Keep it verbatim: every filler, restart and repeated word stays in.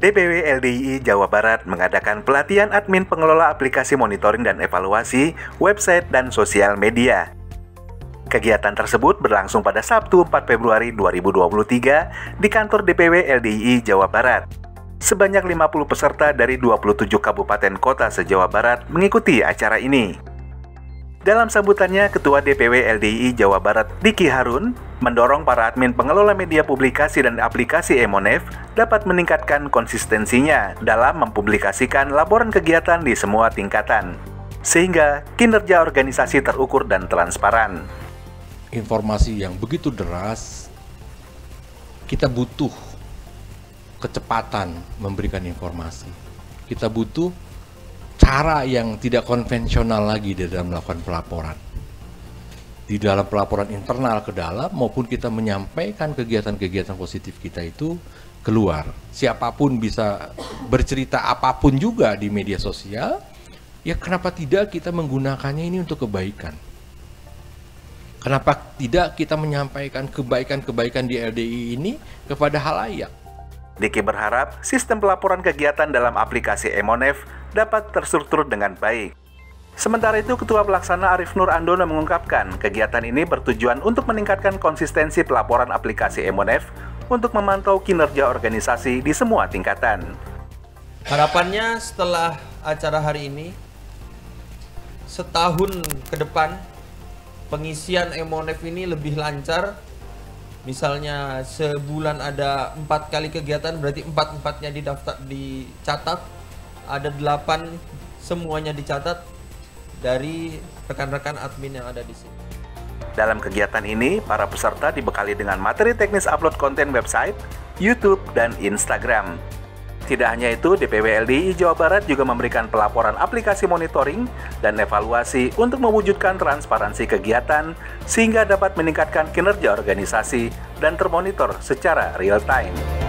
D P W L D I I Jawa Barat mengadakan pelatihan admin pengelola aplikasi monitoring dan evaluasi, website, dan sosial media. Kegiatan tersebut berlangsung pada Sabtu empat Februari dua ribu dua puluh tiga di kantor D P W L D I I Jawa Barat. Sebanyak lima puluh peserta dari dua puluh tujuh kabupaten kota se-Jawa Barat mengikuti acara ini. Dalam sambutannya, Ketua D P W L D I I Jawa Barat, Diki Harun, mendorong para admin pengelola media publikasi dan aplikasi Emonef dapat meningkatkan konsistensinya dalam mempublikasikan laporan kegiatan di semua tingkatan, sehingga kinerja organisasi terukur dan transparan. Informasi yang begitu deras, kita butuh kecepatan memberikan informasi. Kita butuh cara yang tidak konvensional lagi di dalam melakukan pelaporan. Di dalam pelaporan internal ke dalam maupun kita menyampaikan kegiatan-kegiatan positif kita itu keluar. Siapapun bisa bercerita apapun juga di media sosial, ya kenapa tidak kita menggunakannya ini untuk kebaikan? Kenapa tidak kita menyampaikan kebaikan-kebaikan di L D I I ini kepada halayak? Diki berharap sistem pelaporan kegiatan dalam aplikasi Emonef dapat terstruktur dengan baik. Sementara itu, Ketua Pelaksana Arif Nur Andono mengungkapkan kegiatan ini bertujuan untuk meningkatkan konsistensi pelaporan aplikasi Emonef untuk memantau kinerja organisasi di semua tingkatan. Harapannya setelah acara hari ini, setahun ke depan, pengisian Emonef ini lebih lancar. Misalnya sebulan ada empat kali kegiatan, berarti empat-empatnya didaftar, dicatat. Ada delapan, semuanya dicatat dari rekan-rekan admin yang ada di sini. Dalam kegiatan ini, para peserta dibekali dengan materi teknis upload konten website, YouTube, dan Instagram. Tidak hanya itu, D P W L D I I Jawa Barat juga memberikan pelaporan aplikasi monitoring dan evaluasi untuk mewujudkan transparansi kegiatan sehingga dapat meningkatkan kinerja organisasi dan termonitor secara real time.